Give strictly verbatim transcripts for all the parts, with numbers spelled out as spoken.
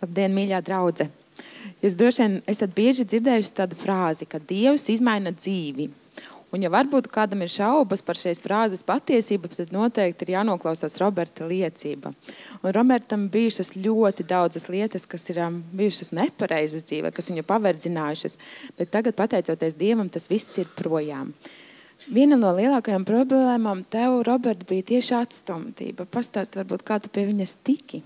Labdien, mīļā draudze! Jūs droši vien esat bieži dzirdējuši tādu frāzi, ka Dievs izmaina dzīvi. Un ja varbūt kādam ir šaubas par šīs frāzes patiesību, tad noteikti ir jānoklausās Roberta liecība. Un Robertam bijušas ļoti daudzas lietas, kas ir um, bijušas nepareizas dzīvē, kas viņu paverdzinājušas, bet tagad, pateicoties Dievam, tas viss ir projām. Viena no lielākajām problēmām tev, Robert, bija tieši atstumtība. Pastāst varbūt, kā tu pie viņas tiki?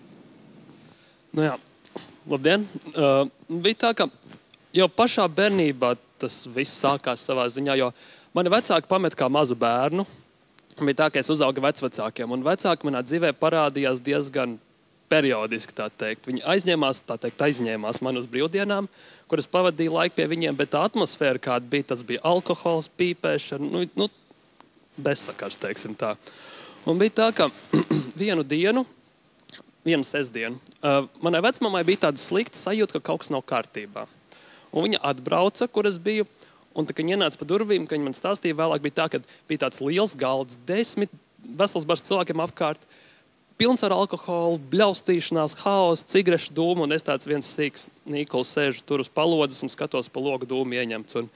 Nu jā, labdien. Uh, bija tā, ka jau pašā bērnībā tas viss sākās savā ziņā, jo mani vecāki pamet kā mazu bērnu. Bija tā, ka es uzaugu vecvecākiem, un vecāki manā dzīvē parādījās diezgan periodiski, tā teikt. Viņi aizņēmās, tā teikt, aizņēmās man uz brīvdienām, kuras pavadīja laiku pie viņiem, bet tā atmosfēra, kāda bija, tas bija alkohols, pīpēšana, nu, nu bezsakars, teiksim tā. Un bija tā, ka vienu dienu, vienu sestdienu, uh, manai vecmamai bija tāda slikta sajūta, ka kaut kas nav kārtībā. Un viņa atbrauca, kur es biju, un tā, kad viņa ienāca pa durvīm, ka viņa man stāstīja vēlāk, bija tā, ka bija tāds liels galds, desmit vesels bars cilvēkiem apkārt, pilns ar alkoholu, bļaustīšanās, haosu, cigarešu dūmu, un es tāds viens sīks Nīkols sēžu tur uz palodzes un skatos pa logu dūmu ieņemts. Un,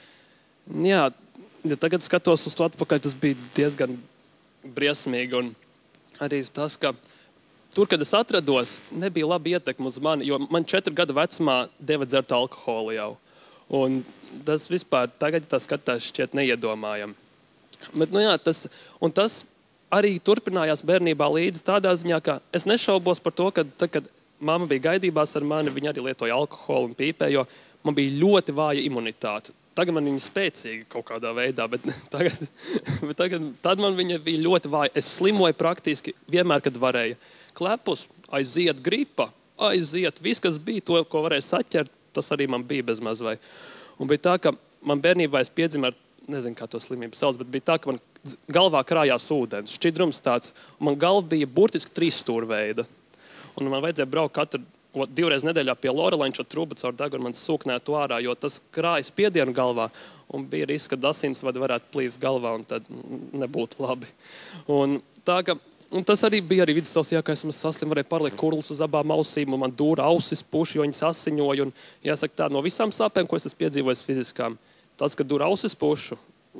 jā, ja tagad skatos uz to atpakaļ, tas bija diezgan briesmīgi, un arī tas, ka tur, kad es atrados, nebija labi ietekmi uz mani, jo man četru gadu vecumā deva dzert alkoholu jau. Un tas vispār tagad tā skatās šķiet neiedomājami. Bet, nu jā, tas, un tas arī turpinājās bērnībā līdzi tādā ziņā, ka es nešaubos par to, ka tad, kad mamma bija gaidībās ar mani, viņa arī lietoja alkoholu un pīpē, jo man bija ļoti vāja imunitāte. Tagad man viņa spēcīga kaut kādā veidā, bet tagad, bet tagad tad man viņa bija ļoti vāja. Es slimoju praktiski vienmēr, kad varēja. Klepus, aiziet gripa, aiziet, viss, kas bija to, ko varēja saķert, tas arī man bija bez maz vai. Un bija tā, ka man bērnībā es piedzimu ar, nezinu, kā to slimību sauc, bet bija tā, ka man galvā krājās ūdens, šķidrums tāds, un man galva bija burtiski trīs stūrveida. Un man vajadzēja braukt katru, divreiz nedēļā pie Loreleņša trubu caur degunu, man sūknētu ārā, jo tas krāja spiedienu galvā, un bija risks, ka asinsvadi varētu plīst galvā, un tad nebūtu labi. Un tā, ka Un tas arī bija arī vidusceļš, ja es saslimu, varēju pārliekt kurlus uz abām ausīm, un man dūra ausis puši, jo viņas asiņoja. Un, jāsaka tā, no visām sāpēm, ko es esmu piedzīvojis fiziskām, tas, ka dūra ausis pušu,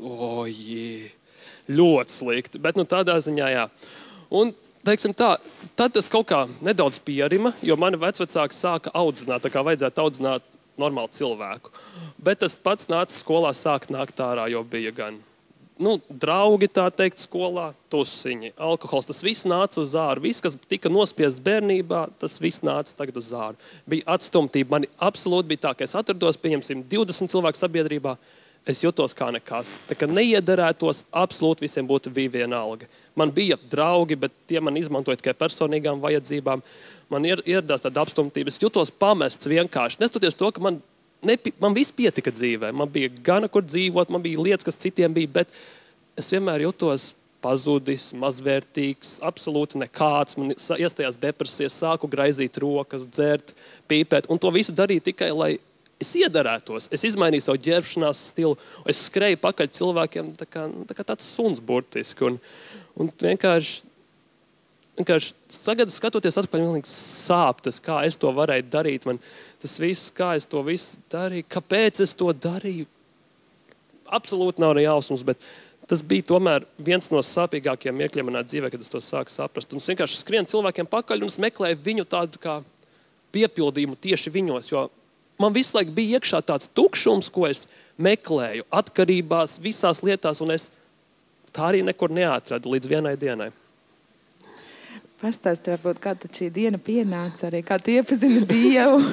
ojī, ļoti slikti. Bet nu tādā ziņā, jā. Un, teiksim tā, tad tas kaut kā nedaudz pierima, jo mani vecvecāki sāka audzināt, tā kā vajadzētu audzināt normālu cilvēku. Bet tas pats nāca skolā sākt nākt ārā, jo bija gan Nu, draugi, tā teikt, skolā, tusiņi, alkohols, tas viss nāca uz āru. Viss, kas tika nospiests bērnībā, tas viss nāca tagad uz āru. Bija atstumtība. Mani absolūti bija tā, ka es atrados, pieņemsim, divdesmit cilvēku sabiedrībā, es jutos kā nekas. Tā kā neiederētos, absolūti visiem būtu bija vienalga. Man bija draugi, bet tie man izmantoja tikai personīgām vajadzībām. Man ieradās tāda apstumtība. Es jutos pamests vienkārši. Nestoties to, ka man Nepi, man viss pietika dzīvē, man bija gana, kur dzīvot, man bija lietas, kas citiem bija, bet es vienmēr jutos pazudis, mazvērtīgs, absolūti nekāds. Man iestājās depresijas, sāku graizīt rokas, dzert, pīpēt, un to visu darīju tikai, lai es iedarētos. Es izmainīju savu ģērbšanās stilu, es skrēju pakaļ cilvēkiem tā kā, tā kā tāds suns burtiski, un, un vienkārši Vienkārši tagad skatoties atpakaļ, man sāp tas, kā es to varēju darīt. Man tas viss, kā es to visu darīju, kāpēc es to darīju. Absolūti nav ne jausmas, bet tas bija tomēr viens no sāpīgākajiem mirkļiem manā dzīvē, kad es to sāku saprast. Un es vienkārši skrienu cilvēkiem pakaļ un es meklēju viņu tādu kā piepildījumu tieši viņos, jo man visu laiku bija iekšā tāds tukšums, ko es meklēju atkarībās, visās lietās, un es tā arī nekur neatradu līdz vienai dienai. Pastāsti, varbūt, kā tad šī diena pienāca arī, kā tu iepazini Dievu?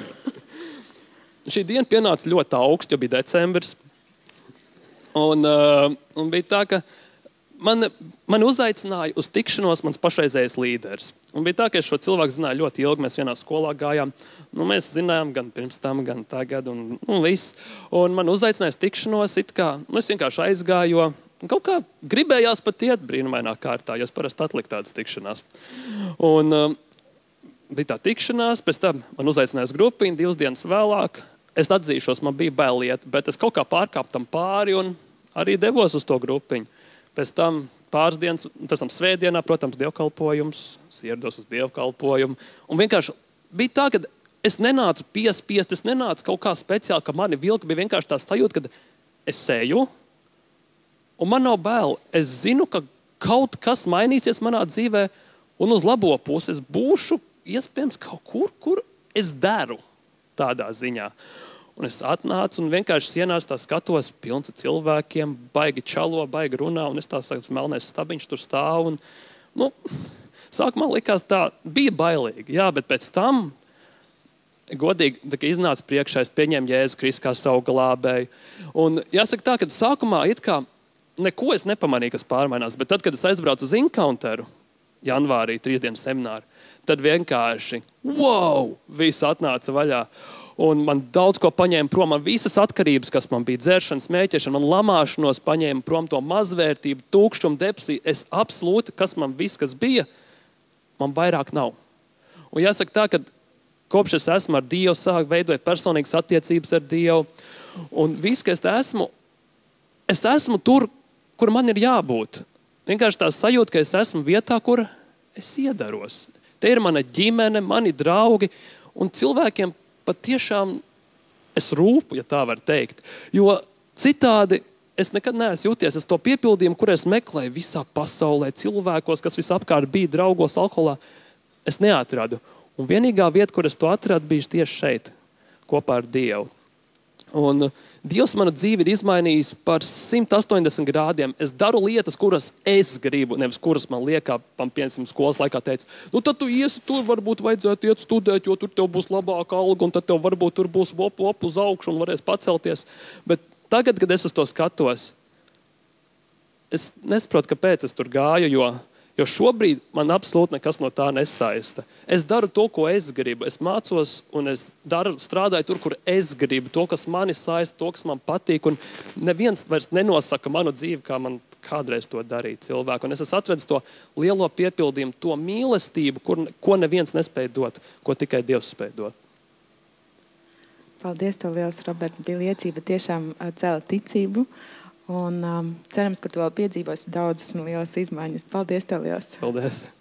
Šī diena pienāca ļoti augstu, jo bija decembris. Un, uh, un bija tā, ka man, man uzaicināja uz tikšanos mans pašreizējais līderis. Un bija tā, ka es šo cilvēku zināju ļoti ilgi, mēs vienā skolā gājām. Nu, mēs zinājām gan pirms tam, gan tagad, un, un viss. Un man uzaicināja uz tikšanos, it kā, nu, es vienkārši aizgāju, jo kaut kā gribējās pat iet brīnumainā kārtā, jo es parasti atliku tādas tikšanās. Un um, bija tā tikšanās, pēc tam man uzaicinājās grupiņu, divas dienas vēlāk. Es atzīšos, man bija bail iet, bet es kaut kā pārkāpu tam pāri un arī devos uz to grupiņu. Pēc tam pāris dienas, tas tam svētdienā, protams, dievkalpojums, es ierados uz dievkalpojumu. Un vienkārši bija tā, ka es nenācu piespiest, es nenācu kaut kā speciāli, ka mani vilka, bija vienkārši tā sajūta, ka es sēju, un man nav bail. Es zinu, ka kaut kas mainīsies manā dzīvē, un uz labo pusi es būšu iespējams kaut kur, kur es daru tādā ziņā. Un es atnācu un vienkārši sienās tā skatos, pilns ar cilvēkiem, baigi čalo, baigi runā, un es tā saku, melnais stabiņš tur stāv. Un, nu, sākumā likās tā, bija bailīgi, jā, bet pēc tam, godīgi, tā, iznāca priekšā, es pieņēmu Jēzu Kristu kā savu glābēju. Un jāsaka tā, ka sākumā it kā neko es nepamanīju, kas pārmainās, bet tad, kad es aizbraucu uz Encounteru, janvārī, trīs dienas semināru, tad vienkārši, wow, viss atnāca vaļā. Un man daudz ko paņēma prom, man visas atkarības, kas man bija dzeršana, smēķēšana, man lamāšanos paņēma prom to mazvērtību, tūkšķumu, depresiju. Es absolūti, kas man viss, kas bija, man vairāk nav. Un jāsaka tā, ka kopš es esmu ar Dievu, sāku veidot personīgas attiecības ar Dievu, un viss, ka es esmu, es esmu tur, kur man ir jābūt. Vienkārši tā sajūta, ka es esmu vietā, kur es iedaros. Te ir mana ģimene, mani draugi, un cilvēkiem patiešām es rūpu, ja tā var teikt. Jo citādi es nekad neesmu jūties. Es to piepildījumu, kur es meklēju visā pasaulē, cilvēkos, kas visapkārt bija, draugos, alkoholā, es neatradu. Un vienīgā vieta, kur es to atradu, bija tieši šeit, kopā ar Dievu. Un Dievs manu dzīvi ir izmainījis par simt astoņdesmit grādiem. Es daru lietas, kuras es gribu, nevis kuras man liekā, piemēram, skolas laikā teica, nu tad tu iesi tur, varbūt vajadzētu iet studēt, jo tur tev būs labāka alga, un tad tev varbūt tur būs op, op uz augšu un varēs pacelties. Bet tagad, kad es uz to skatos, es nesaprotu, kāpēc es tur gāju, jo Jo šobrīd man absolūti nekas no tā nesaista. Es daru to, ko es gribu. Es mācos un es daru, strādāju tur, kur es gribu. To, kas mani saista, to, kas man patīk. Un neviens vairs nenosaka manu dzīvi, kā man kādreiz to darīja cilvēku. Un es esmu atradis to lielo piepildījumu, to mīlestību, kur, ko neviens nespēja dot, ko tikai Dievs spēja dot. Paldies tev liels, Robert. Bija liecība tiešām cēla ticību. Un um, cerams, ka tu vēl piedzīvosi daudzas un lielas izmaiņas. Paldies tev liels! Paldies!